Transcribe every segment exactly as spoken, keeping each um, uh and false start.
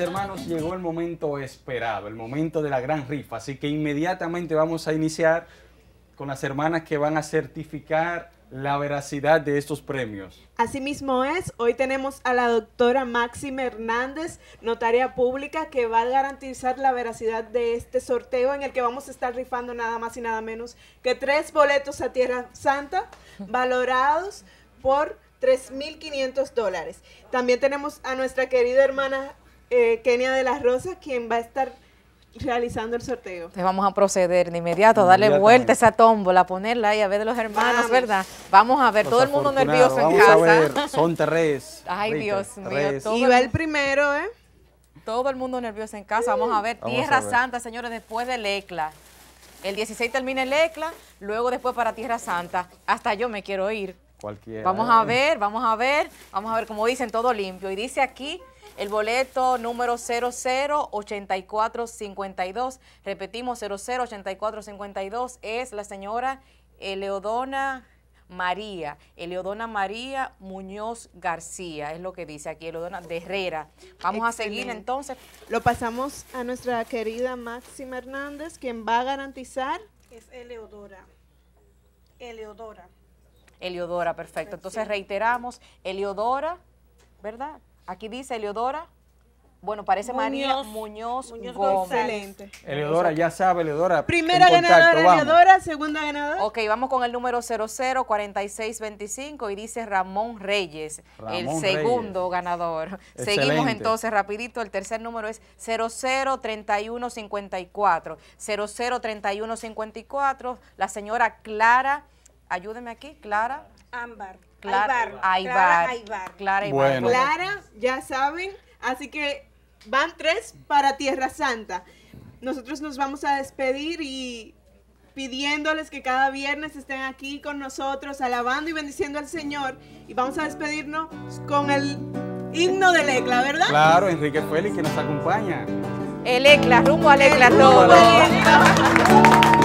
hermanos, llegó el momento esperado, el momento de la gran rifa, así que inmediatamente vamos a iniciar con las hermanas que van a certificar la veracidad de estos premios. Así mismo es, hoy tenemos a la doctora Máxima Hernández, notaria pública, que va a garantizar la veracidad de este sorteo en el que vamos a estar rifando nada más y nada menos que tres boletos a Tierra Santa, valorados por tres mil quinientos dólares. También tenemos a nuestra querida hermana eh, Kenia de la Rosa, quien va a estar realizando el sorteo. Entonces vamos a proceder de inmediato, a darle vuelta a esa tómbola, ponerla ahí a ver de los hermanos, vamos. ¿Verdad? Vamos a ver, los todo el mundo nervioso en vamos casa. A ver, son tres. Ay, Rita, Dios mío. tres. Y va el primero, ¿eh? Todo el mundo nervioso en casa. Vamos a ver, vamos Tierra a ver. Santa, señores, después del ECLA. El dieciséis termina el ECLA, luego después para Tierra Santa. Hasta yo me quiero ir. Cualquiera. Vamos a ver, vamos a ver, vamos a ver, como dicen, todo limpio. Y dice aquí el boleto número cero cero ochenta y cuatro cincuenta y dos. Repetimos, cero cero ochenta y cuatro cincuenta y dos es la señora Eleodona María, Eleodona María Muñoz García, es lo que dice aquí, Eleodona de Herrera. Vamos Excelente. a seguir entonces. Lo pasamos a nuestra querida Máxima Hernández, quien va a garantizar. Es Eleodora. Eleodora. Eleodora, perfecto. Entonces reiteramos, Eleodora, ¿verdad? Aquí dice Eleodora, bueno, parece Muñoz, María Muñoz, Muñoz Gómez. Excelente. Eleodora, ya sabe, Eleodora. Primera ganadora, Eleodora, segunda ganadora. Ok, vamos con el número cero cero cuarenta y seis veinticinco y dice Ramón Reyes, Ramón el segundo Reyes. ganador. Excelente. Seguimos entonces rapidito, el tercer número es cero cero treinta y uno cincuenta y cuatro. cero cero treinta y uno cincuenta y cuatro, la señora Clara, ayúdeme aquí, Clara. Ámbar. Clara Aybar. Aybar. Clara Aybar. Clara Aybar. Bueno. Clara, ya saben, así que van tres para Tierra Santa. Nosotros nos vamos a despedir y pidiéndoles que cada viernes estén aquí con nosotros, alabando y bendiciendo al Señor. Y vamos a despedirnos con el himno del ECLA, ¿verdad? Claro, Enrique Félix, que nos acompaña. El ECLA, rumbo al ECLA El todo. rumbo al ECLA.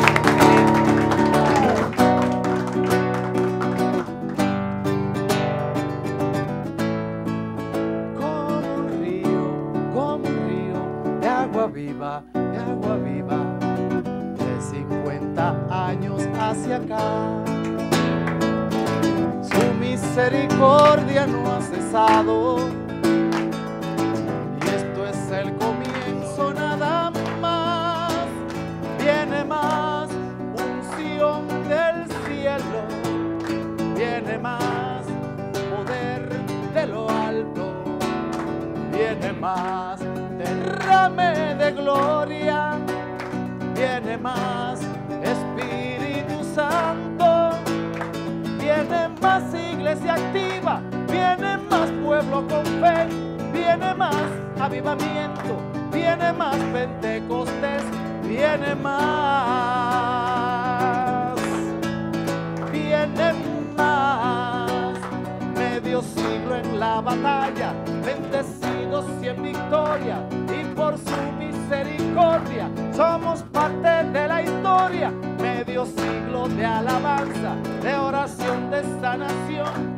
Viva, de agua viva, de cincuenta años hacia acá. Su misericordia no ha cesado, y esto es el comienzo nada más. Viene más unción del cielo, viene más poder de lo alto, viene más derrame de gloria, viene más Espíritu Santo, viene más iglesia activa, viene más pueblo con fe, viene más avivamiento, viene más Pentecostés, viene más, viene más, medio siglo en la batalla, bendecidos y en victoria, y por su misericordia somos parte de la historia, medio siglo de alabanza, de oración, de sanación,